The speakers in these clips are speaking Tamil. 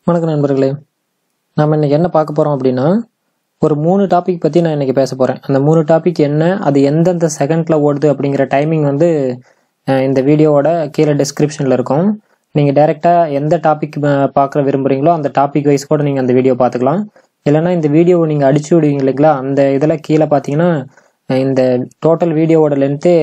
வணக்கம் நண்பர்களே. நம்ம இன்னைக்கு என்ன பார்க்க போறோம் அப்படின்னா, ஒரு 3 டாபிக் பத்தி நான் இன்னைக்கு பேச போறேன். அந்த 3 டாபிக் என்ன, அது எந்தெந்த செகண்ட்ல ஓடுது அப்படிங்கிற டைமிங் வந்து இந்த வீடியோவோட கீழே டிஸ்கிரிப்ஷன்ல இருக்கும். நீங்க டைரக்டா எந்த டாபிக் பார்க்க விரும்புறீங்களோ அந்த டாபிக் வைஸ் கூட நீங்க அந்த வீடியோ பார்த்துக்கலாம். இல்லைன்னா இந்த வீடியோவை நீங்க அடிச்சு விடுவீங்க இல்லைங்களா, அந்த இதில் கீழே பார்த்தீங்கன்னா இந்த டோட்டல் வீடியோவோட லென்த்து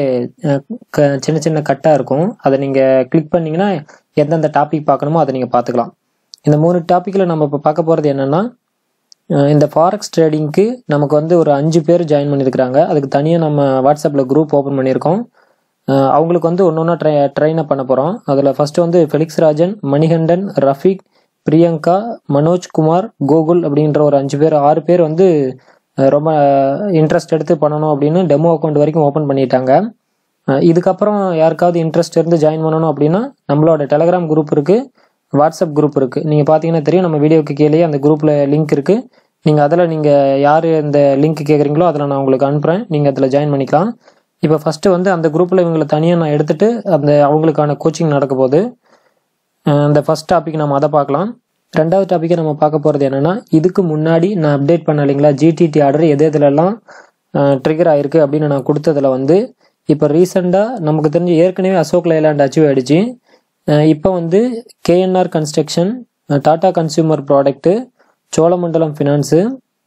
சின்ன சின்ன கட்டாக இருக்கும். அதை நீங்கள் கிளிக் பண்ணீங்கன்னா எந்தெந்த டாபிக் பார்க்கணுமோ அதை நீங்கள் பார்த்துக்கலாம். இந்த 3 டாப்பிக்கில் நம்ம இப்போ பார்க்க போகிறது என்னென்னா, இந்த ஃபாரெக்ஸ் ட்ரேடிங்க்கு நமக்கு வந்து ஒரு 5 பேர் ஜாயின் பண்ணியிருக்கிறாங்க. அதுக்கு தனியாக நம்ம வாட்ஸ்அப்பில் குரூப் ஓப்பன் பண்ணியிருக்கோம். அவங்களுக்கு வந்து ஒன்று ஒன்றா ட்ரெயின் அப் பண்ண போகிறோம். அதில் ஃபஸ்ட்டு வந்து ஃபெலிக்ஸ் ராஜன், மணிகண்டன், ரஃபீக், பிரியங்கா, மனோஜ் குமார், கோகுல் அப்படின்ற ஒரு 6 பேர் வந்து ரொம்ப இன்ட்ரெஸ்ட் எடுத்து பண்ணணும் அப்படின்னு டெமோ அக்கௌண்ட் வரைக்கும் ஓப்பன் பண்ணிட்டாங்க. இதுக்கப்புறம் யாருக்காவது இன்ட்ரெஸ்ட் இருந்து ஜாயின் பண்ணணும் அப்படின்னா நம்மளோட டெலகிராம் குரூப் இருக்குது, வாட்ஸ்அப் குரூப் இருக்குது. நீங்கள் பார்த்தீங்கன்னா தெரியும், நம்ம வீடியோக்கு கீழே அந்த குரூப்பில் லிங்க் இருக்குது. நீங்கள் அதில் நீங்கள் யார் இந்த லிங்க் கேட்குறீங்களோ அதில் நான் உங்களுக்கு அனுப்புகிறேன், நீங்கள் அதில் ஜாயின் பண்ணிக்கலாம். இப்போ ஃபஸ்ட்டு வந்து அந்த குரூப்பில் இவங்களை தனியாக நான் எடுத்துகிட்டு அவங்களுக்கான கோச்சிங் நடக்க போகுது. அந்த ஃபஸ்ட் டாபிக் நம்ம அதை பார்க்கலாம். ரெண்டாவது டாப்பிக்கை நம்ம பார்க்க போகிறது என்னென்னா, இதுக்கு முன்னாடி நான் அப்டேட் பண்ண இல்லைங்களா ஜிடிடி ஆர்டர் எதுலெல்லாம் ட்ரிகர் ஆகிருக்கு அப்படின்னு நான் கொடுத்ததில் வந்து இப்போ ரீசெண்டாக நமக்கு தெரிஞ்சு ஏற்கனவே அசோக் லைலாண்ட் அச்சீவ் ஆகிடுச்சு. இப்போ வந்து KNR construction, Tata consumer product, Cholamandalam finance,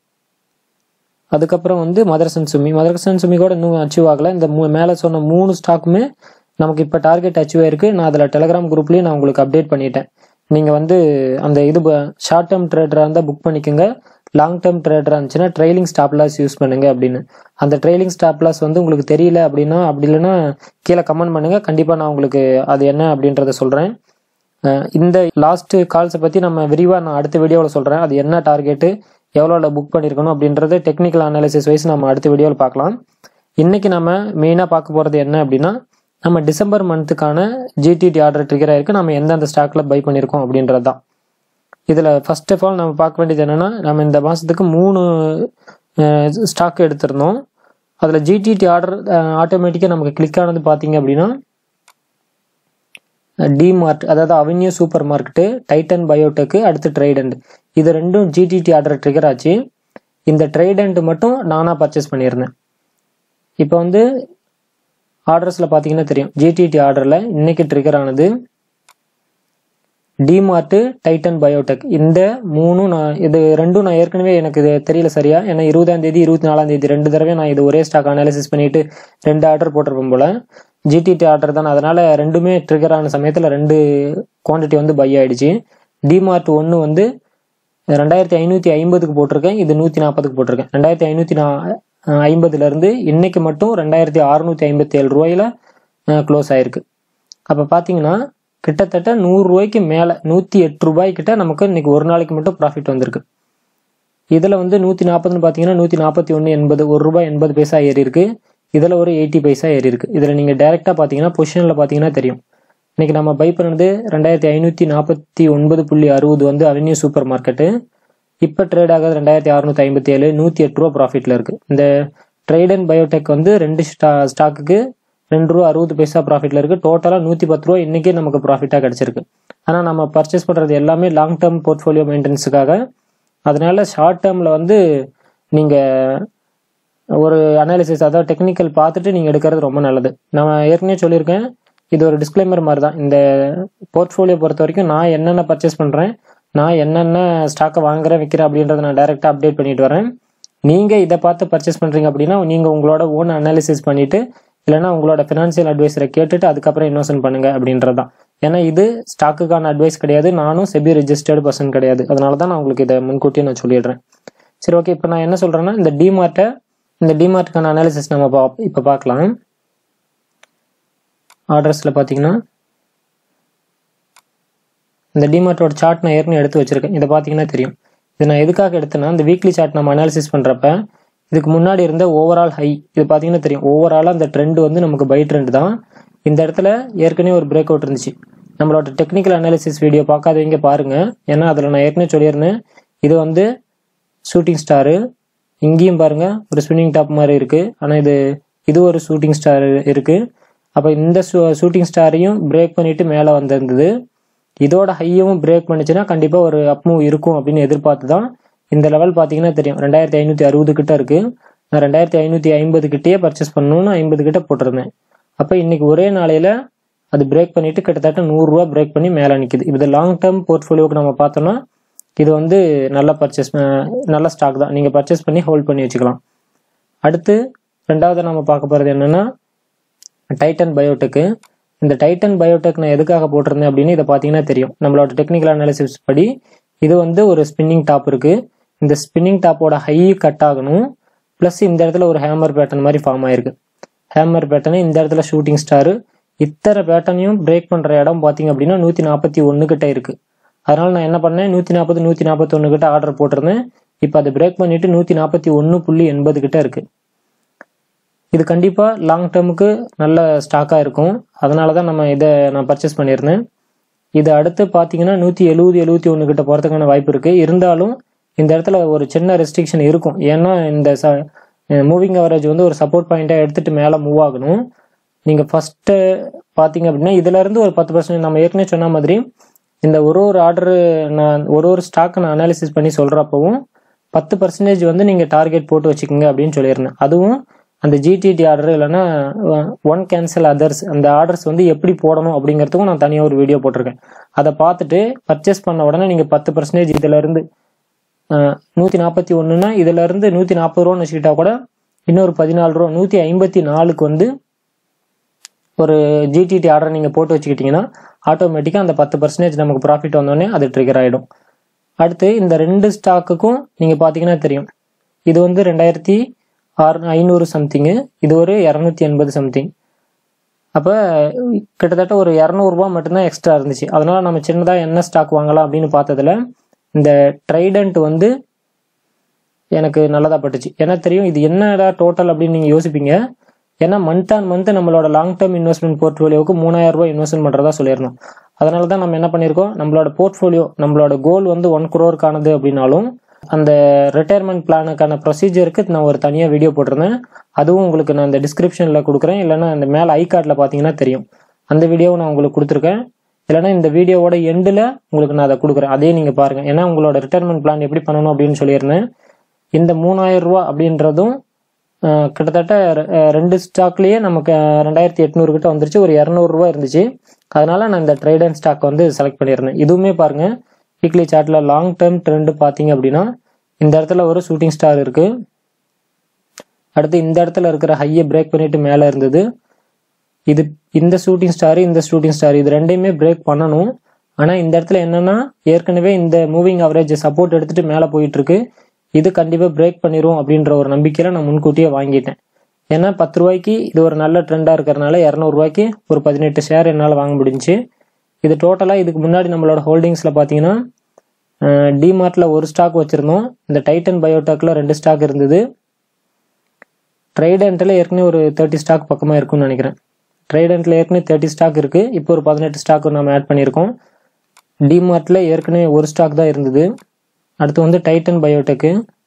அதுக்கப்புறம் வந்து மதர்சன் சுமி கூட இன்னும் அச்சீவ் ஆகலை. இந்த மேலே சொன்ன 3 ஸ்டாக்குமே நமக்கு இப்போ டார்கெட் அச்சீவ் ஆயிருக்கு. நான் அதில் டெலகிராம் குரூப்லேயும் நான் உங்களுக்கு அப்டேட் பண்ணிட்டேன். நீங்கள் வந்து அந்த ஷார்ட் டேர்ம் ட்ரேடராக இருந்தால் புக் பண்ணிக்கோங்க, லாங் டேர்ம் ட்ரேடராக இருந்துச்சுன்னா ட்ரெயிலிங் ஸ்டாப் லாஸ் யூஸ் பண்ணுங்க அப்படின்னு. அந்த ட்ரெயிலிங் ஸ்டாப் லாஸ் வந்து உங்களுக்கு தெரியல அப்படின்னா, அப்படி இல்லைன்னா கீழே கமெண்ட் பண்ணுங்க, கண்டிப்பாக நான் உங்களுக்கு அது என்ன அப்படின்றத சொல்கிறேன். இந்த லாஸ்ட் கால்ஸை பற்றி நம்ம விரிவாக நான் அடுத்த வீடியோவில் சொல்கிறேன். அது என்ன டார்கெட்டு, எவ்வளோ புக் பண்ணியிருக்கணும் அப்படின்றது டெக்னிக்கல் அனாலிசிஸ் வைஸ் நம்ம அடுத்த வீடியோவில் பார்க்கலாம். இன்றைக்கி நம்ம மெயினாக பார்க்க போகிறது என்ன அப்படின்னா, நம்ம டிசம்பர் மந்த்துக்கான ஜிடிடி ஆர்டர் ட்ரிகர் ஆயிருக்கு, நம்ம எந்தெந்த ஸ்டாக்கில் பை பண்ணியிருக்கோம் அப்படின்றது தான். இதில் ஃபர்ஸ்ட் ஆஃப் ஆல் நம்ம பார்க்க வேண்டியது என்னென்னா, நம்ம இந்த மாதத்துக்கு 3 ஸ்டாக் எடுத்திருந்தோம். அதில் ஜிடிடி ஆர்டர் ஆட்டோமேட்டிக்காக நமக்கு கிளிக் ஆனது பார்த்தீங்க அப்படின்னா டிமார்ட், அதாவது Avenue super market, Titan biotech, அடுத்து ட்ரைடண்ட். இது ரெண்டும் ஜிடிடி ஆர்டர் ட்ரிகர் ஆச்சு. இந்த ட்ரைடண்ட் மட்டும் நானாக பர்ச்சேஸ் பண்ணியிருந்தேன். இப்போ வந்து ஆர்டர்ஸில் பார்த்தீங்கன்னா தெரியும், ஜிடிடி ஆர்டரில் இன்னைக்கு ட்ரிகர் ஆனது டிமார்ட்டு, டைட்டன் பயோடெக். இந்த 3 இது ரெண்டும் நான் ஏற்கனவே எனக்கு இது தெரியல சரியா, ஏன்னா 20ஆம் தேதி 24ஆம் தேதி 2 தடவை நான் இது ஒரே ஸ்டாக் அனாலிசிஸ் பண்ணிட்டு 2 ஆர்டர் போட்டிருப்பேன் போல. ஜிடிடி ஆர்டர் தான், அதனால ரெண்டுமே ட்ரிகர் ஆன சமயத்தில் 2 குவான்டிட்டி வந்து பை ஆயிடுச்சு. டிமார்ட் 1 வந்து 2550க்கு போட்டிருக்கேன், இது 140க்கு போட்டிருக்கேன். 2550 இன்னைக்கு மட்டும் 2657 ரூபாயில க்ளோஸ் ஆயிருக்கு. அப்போ பார்த்தீங்கன்னா கிட்டத்தட்ட 100 ரூபாய்க்கு மேலே 108 ரூபாய்க்கிட்ட நமக்கு இன்னைக்கு ஒரு நாளைக்கு மட்டும் ப்ராஃபிட் வந்திருக்கு. இதில் வந்து 140ன்னு பார்த்தீங்கன்னா 141.80, ₹1.80 ஏறி இருக்கு. இதில் ஒரு 80 பைசா ஏறி இருக்கு. இதில் நீங்கள் டைரெக்டாக பார்த்தீங்கன்னா பொசிஷனில் பார்த்தீங்கன்னா தெரியும், இன்னைக்கு நம்ம பை பண்ணது 2549.60 வந்து அவென்யூ சூப்பர் மார்க்கெட்டு. இப்போ ட்ரேட் ஆகாது 2657, 108 ரூபா ப்ராஃபிட்டில் இருக்குது. இந்த ட்ரைடன் பயோடெக் வந்து 2 ஸ்டாக்குக்கு ₹2.60 ப்ராஃபிட்டில் இருக்குது. டோட்டலாக 110 ரூபா இன்றைக்கே நமக்கு ப்ராஃபிட்டாக கிடச்சிருக்கு. ஆனால் நம்ம பர்ச்சேஸ் பண்ணுறது எல்லாமே லாங் டேர்ம் போர்ட்ஃபோலியோ மெயின்டெனன்ஸுக்காக. அதனால ஷார்ட் டேர்மில் வந்து நீங்கள் ஒரு அனாலிசிஸ், அதாவது டெக்னிக்கல் பார்த்துட்டு நீங்கள் எடுக்கிறது ரொம்ப நல்லது. நான் ஏற்கனவே சொல்லியிருக்கேன், இது ஒரு டிஸ்க்ளைமர் மாதிரி தான். இந்த போர்ட்ஃபோலியோ பொறுத்த வரைக்கும் நான் என்னென்ன பர்ச்சேஸ் பண்ணுறேன், நான் என்னென்ன ஸ்டாக்கை வாங்குறேன் விற்கிறேன் அப்படின்றத நான் டைரெக்டாக அப்டேட் பண்ணிட்டு வரேன். நீங்கள் இதை பார்த்து பர்ச்சேஸ் பண்ணுறீங்க அப்படின்னா நீங்கள் உங்களோட ஓன் அனாலிசிஸ் பண்ணிவிட்டு, இல்லைனா உங்களோட ஃபினான்ஷியல் அட்வைஸரை கேட்டுட்டு அதுக்கப்புறம் இன்வெஸ்ட்மெண்ட் பண்ணுங்க அப்படின்றது தான். ஏன்னா இது ஸ்டாக்குக்கான அட்வைஸ் கிடையாது, நானும் செபி ரெஜிஸ்டர்டு பர்சன் கிடையாது. அதனால தான் நான் உங்களுக்கு இதை முன்கூட்டியே நான் சொல்லிடுறேன். சரி, ஓகே. இப்போ நான் என்ன சொல்கிறேன்னா, இந்த டிமார்ட்டுக்கான அனாலிசிஸ் நம்ம இப்போ பார்க்கலாம். ஆர்டர்ஸில் பார்த்தீங்கன்னா இந்த டிமார்ட்டோட சார்ட் நான் ஏற்கனவே எடுத்து வச்சிருக்கேன். இதை பார்த்தீங்கன்னா தெரியும். இது நான் எதுக்காக எடுத்தேன்னா, இந்த வீக்லி சார்ட் நம்ம அனாலிசிஸ் பண்ணுறப்ப இதுக்கு முன்னாடி இருந்த ஓவரால் ஹை இது பார்த்தீங்கன்னா தெரியும். ஓவராலாக அந்த ட்ரெண்ட் வந்து நமக்கு பை ட்ரெண்ட் தான். இந்த இடத்துல ஏற்கனவே ஒரு பிரேக் அவுட் இருந்துச்சு. நம்மளோட டெக்னிக்கல் அனாலிசிஸ் வீடியோ பார்க்காதவங்க பாருங்க, ஏன்னா அதில் நான் ஏற்கனவே சொல்லியிருந்தேன். இது வந்து ஷூட்டிங் ஸ்டாரு, இங்கேயும் பாருங்க ஒரு ஸ்பின்னிங் டாப் மாதிரி இருக்கு. ஆனால் இது ஒரு ஷூட்டிங் ஸ்டார் இருக்கு. அப்போ இந்த ஷூட்டிங் ஸ்டாரையும் பிரேக் பண்ணிட்டு மேலே வந்திருந்தது. இதோட ஹையும் பிரேக் பண்ணிச்சுன்னா கண்டிப்பாக ஒரு அப் மூவ் இருக்கும் அப்படின்னு எதிர்பார்த்து தான் இந்த லெவல் பார்த்தீங்கன்னா தெரியும் 2560 கிட்ட இருக்கு. நான் 2550 கிட்டேயே பர்ச்சேஸ் பண்ணணும்னு 50 கிட்ட போட்டிருந்தேன். அப்போ இன்னைக்கு ஒரே நாளையில அது பிரேக் பண்ணிட்டு கிட்டத்தட்ட 100 ரூபா பிரேக் பண்ணி மேலே நிற்குது. இது லாங் டேர்ம் போர்ட்ஃபோலியோக்கு நம்ம பார்த்தோம்னா இது வந்து நல்ல ஸ்டாக் தான். நீங்கள் பர்ச்சேஸ் பண்ணி ஹோல்ட் பண்ணி வச்சுக்கலாம். அடுத்து ரெண்டாவது நம்ம பார்க்க போகிறது என்னன்னா டைட்டன் பயோடெக். இந்த டைட்டன் பயோடெக் நான் எதுக்காக போட்டிருந்தேன் அப்படின்னு இதை பார்த்தீங்கன்னா தெரியும். நம்மளோட டெக்னிக்கல் அனாலிசிஸ் படி இது வந்து ஒரு ஸ்பின்னிங் டாப் இருக்கு. இந்த ஸ்பின்னிங் டாப்போட ஹை கட் ஆகணும். ப்ளஸ் இந்த இடத்துல ஒரு ஹேமர் பேட்டர்ன் மாதிரி ஃபார்ம் ஆயிருக்கு. ஹேமர் பேட்டர்னு இந்த இடத்துல ஷூட்டிங் ஸ்டாரு இத்தனை பேட்டர்னையும் பிரேக் பண்ற இடம் பார்த்தீங்க அப்படின்னா 141 கிட்ட இருக்கு. அதனால நான் என்ன பண்ணேன், 140 141 கிட்ட ஆர்டர் போட்டிருந்தேன். இப்போ அதை பிரேக் பண்ணிட்டு 141.80 கிட்ட இருக்கு. இது கண்டிப்பா லாங் டேர்முக்கு நல்ல ஸ்டாக்கா இருக்கும். அதனாலதான் நான் பர்ச்சேஸ் பண்ணியிருந்தேன். இது அடுத்து பாத்தீங்கன்னா 170 71 கிட்ட போறதுக்கான வாய்ப்பு இருக்கு. இருந்தாலும் இந்த இடத்துல ஒரு சின்ன ரெஸ்ட்ரிக்ஷன் இருக்கும். ஏன்னா இந்த மூவிங் அவரேஜ் வந்து ஒரு சப்போர்ட் பாயிண்டா எடுத்துட்டு மேல மூவ் ஆகணும். நீங்க ஃபர்ஸ்ட் பாத்தீங்க அப்படின்னா இதுல இருந்து ஒரு 10% நம்ம ஏற்கனவே சொன்ன மாதிரி இந்த ஒரு ஆர்டர் நான் ஒரு ஸ்டாக் நான் அனாலிசிஸ் பண்ணி சொல்றப்பவும் 10% வந்து நீங்க டார்கெட் போட்டு வச்சுக்கோங்க அப்படின்னு சொல்லியிருந்தேன். அதுவும் அந்த ஜிடிடி ஆர்டர் இல்லைன்னா ஒன் கேன்சல் அதர்ஸ் அந்த ஆர்டர்ஸ் வந்து எப்படி போடணும் அப்படிங்கிறதுக்கும் நான் தனியாக ஒரு வீடியோ போட்டிருக்கேன். அதை பார்த்துட்டு பர்ச்சேஸ் பண்ண உடனே நீங்கள் 10% இதுல இருந்து 141ன்னா இதுல இருந்து 140 ரூபான்னு வச்சுக்கிட்டா கூட இன்னொரு 14 ரூபா 154க்கு வந்து ஒரு ஜிடிடி ஆர்டர் நீங்க போட்டு வச்சுக்கிட்டீங்கன்னா ஆட்டோமேட்டிக்கா அந்த 10% நமக்கு ப்ராஃபிட் வந்தோடனே அது ட்ரிகர் ஆயிடும். அடுத்து இந்த ரெண்டு ஸ்டாக்குக்கும் நீங்க பாத்தீங்கன்னா தெரியும், இது வந்து 2500 சம்திங்கு, இது ஒரு 280 சம்திங். அப்ப கிட்டத்தட்ட ஒரு 200 ரூபாய் மட்டும்தான் எக்ஸ்ட்ரா இருந்துச்சு. அதனால நம்ம சின்னதா என்ன ஸ்டாக் வாங்கலாம் அப்படின்னு பார்த்ததுல இந்த ட்ரைடன்ட் வந்து எனக்கு நல்லதா பட்டுச்சு. ஏன்னா தெரியும் இது என்னடா டோட்டல் அப்படின்னு நீங்க யோசிப்பீங்க. ஏன்னா மந்த் ஆன் மந்த் நம்மளோட லாங் டேர்ம் இன்வெஸ்ட்மெண்ட் போர்ட்ஃபோலியோவுக்கு 3000 ரூபாய் இன்வெஸ்ட்மெண்ட் பண்றதா சொல்லிடணும். அதனால தான் நம்ம என்ன பண்ணிருக்கோம், நம்மளோட போர்ட்ஃபோலியோ நம்மளோட கோல் வந்து 1 crore அப்படின்னாலும் அந்த ரிட்டையர்மெண்ட் பிளானுக்கான ப்ரொசீஜருக்கு நான் ஒரு தனியாக வீடியோ போட்டிருந்தேன். அதுவும் உங்களுக்கு நான் இந்த டிஸ்கிரிப்ஷன்ல கொடுக்குறேன், இல்லைன்னா இந்த மேலே ஐகார்ட்ல பார்த்தீங்கன்னா தெரியும். அந்த வீடியோவை நான் உங்களுக்கு கொடுத்துருக்கேன். இல்லைன்னா இந்த வீடியோவோட எண்டில் உங்களுக்கு நான் அதை கொடுக்குறேன், அதையும் நீங்கள் பாருங்க. ஏன்னா உங்களோட ரிட்டையர்மெண்ட் பிளான் எப்படி பண்ணணும் அப்படின்னு சொல்லியிருந்தேன். இந்த 3000 ரூபா அப்படின்றதும் கிட்டத்தட்ட ரெண்டு ஸ்டாக்லயே நமக்கு 2800 கிட்ட வந்துருச்சு. ஒரு 200 ரூபாய் இருந்துச்சு. அதனால நான் இந்த ட்ரேட் ஸ்டாக் வந்து செலக்ட் பண்ணியிருந்தேன். இதுவுமே பாருங்க வீக்லி சார்ட்ல லாங் டேர்ம் ட்ரெண்ட் பாத்தீங்க அப்படின்னா இந்த இடத்துல ஒரு ஷூட்டிங் ஸ்டார் இருக்கு. அடுத்து இந்த இடத்துல இருக்கிற ஹையை பிரேக் பண்ணிட்டு மேல இருந்தது. இந்த ஷூட்டிங் ஸ்டார் இது ரெண்டையுமே பிரேக் பண்ணணும். ஆனா இந்த இடத்துல என்னன்னா ஏற்கனவே இந்த மூவிங் அவரேஜ் சப்போர்ட் எடுத்துட்டு மேல போயிட்டு இருக்கு. இது கண்டிப்பா பிரேக் பண்ணிரும் அப்படின்ற ஒரு நம்பிக்கையில நான் முன்கூட்டியே வாங்கிட்டேன். ஏன்னா 10 ரூபாய்க்கு இது ஒரு நல்ல ட்ரெண்டா இருக்கிறதுனால 200 ரூபாய்க்கு ஒரு 18 ஷேர் என்னால் வாங்க முடிஞ்சுச்சு. இது டோட்டலா இதுக்கு முன்னாடி நம்மளோட ஹோல்டிங்ஸ்ல பாத்தீங்கன்னா டிமார்ட்ல ஒரு ஸ்டாக் வச்சிருந்தோம். இந்த டைட்டன் பயோடெக்ல 2 ஸ்டாக் இருந்தது. ட்ரைடன்ட்ல ஏற்கனவே ஒரு 30 ஸ்டாக் பக்கமா இருக்கும்னு நினைக்கிறேன். ட்ரைடன்ட்ல ஏற்கனவே 30 ஸ்டாக் இருக்கு. இப்போ ஒரு 18 ஸ்டாக் நம்ம ஆட் பண்ணியிருக்கோம். டிமார்ட்ல ஏற்கனவே ஒரு ஸ்டாக் தான் இருந்தது. அடுத்து வந்து டைட்டன் பயோடெக்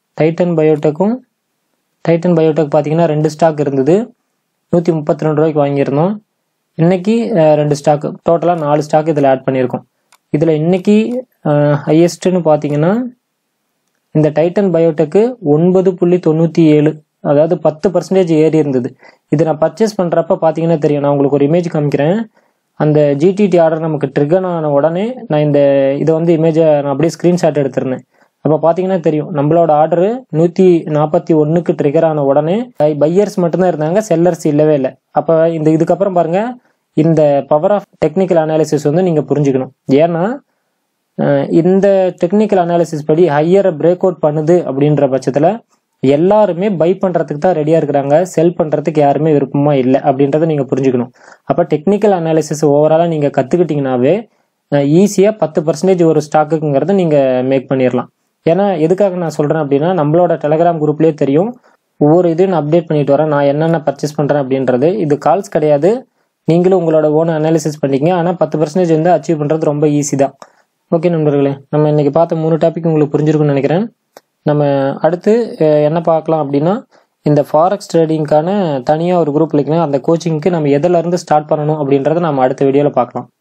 பார்த்தீங்கன்னா 2 ஸ்டாக் இருந்தது. 132 ரூபாய்க்கு வாங்கியிருந்தோம். இன்னைக்கு 2 ஸ்டாக், டோட்டலா 4 ஸ்டாக் இதில் ஆட் பண்ணியிருக்கோம். இதுல இன்னைக்கு ஹையஸ்ட்னு பார்த்தீங்கன்னா இந்த டைட்டன் பயோடெக் 9.97, அதாவது 10% ஏறி இருந்தது. இது நான் பர்ச்சேஸ் பண்றப்ப பார்த்தீங்கன்னா தெரியும். நான் உங்களுக்கு ஒரு இமேஜ் காமிக்கிறேன். அந்த ஜிடிடி ஆர்டர் நமக்கு ட்ரிகர் ஆன உடனே நான் இதை வந்து இமேஜை நான் அப்படியே ஸ்கிரீன்ஷாட் எடுத்திருந்தேன். அப்ப பாத்தீங்கன்னா தெரியும் நம்மளோட ஆர்டர் 141க்கு ட்ரிகர் ஆன உடனே பையர்ஸ் மட்டும்தான் இருந்தாங்க, செல்லர்ஸ் இல்லவே இல்லை. அப்ப இதுக்கப்புறம் பாருங்க, இந்த பவர் ஆஃப் டெக்னிக்கல் அனாலிசிஸ் வந்து நீங்க புரிஞ்சுக்கணும். ஏன்னா இந்த டெக்னிக்கல் அனாலிசிஸ் படி ஹையரை பிரேக் அவுட் பண்ணுது அப்படின்ற பட்சத்துல எல்லாருமே பை பண்றதுக்கு தான் ரெடியா இருக்கிறாங்க, செல் பண்றதுக்கு யாருமே விருப்பமா இல்லை அப்படின்றத நீங்க புரிஞ்சுக்கணும். அப்ப டெக்னிக்கல் அனாலிசிஸ் ஓவராலா நீங்க கத்துக்கிட்டீங்கன்னாவே ஈஸியா 10% ஒரு ஸ்டாக்குங்கிறத நீங்க மேக் பண்ணிடலாம். ஏன்னா எதுக்காக நான் சொல்றேன் அப்படின்னா நம்மளோட டெலிகிராம் குரூப்லயே தெரியும், ஒவ்வொரு இதையும் நான் அப்டேட் பண்ணிட்டு வரேன், நான் என்னென்ன பர்ச்சேஸ் பண்றேன் அப்படின்றது. இது கால்ஸ் கிடையாது, நீங்களும் உங்களோட ஓன் அனாலிசிஸ் பண்ணிக்கங்க. ஆனா 10% வந்து அச்சீவ் பண்றது ரொம்ப ஈஸி தான். ஓகே நண்பர்களே, நம்ம இன்னைக்கு பார்த்த 3 டாபிக் உங்களுக்கு புரிஞ்சிருக்கும்னு நினைக்கிறேன். நம்ம அடுத்து என்ன பார்க்கலாம் அப்படின்னா இந்த ஃபாரெக்ஸ் ட்ரேடிங்கான தனியாக ஒரு குரூப் இருக்குன்னா அந்த கோச்சிங்க்கு நம்ம எதுல இருந்து ஸ்டார்ட் பண்ணணும் அப்படின்றத நம்ம அடுத்த வீடியோல பார்க்கலாம்.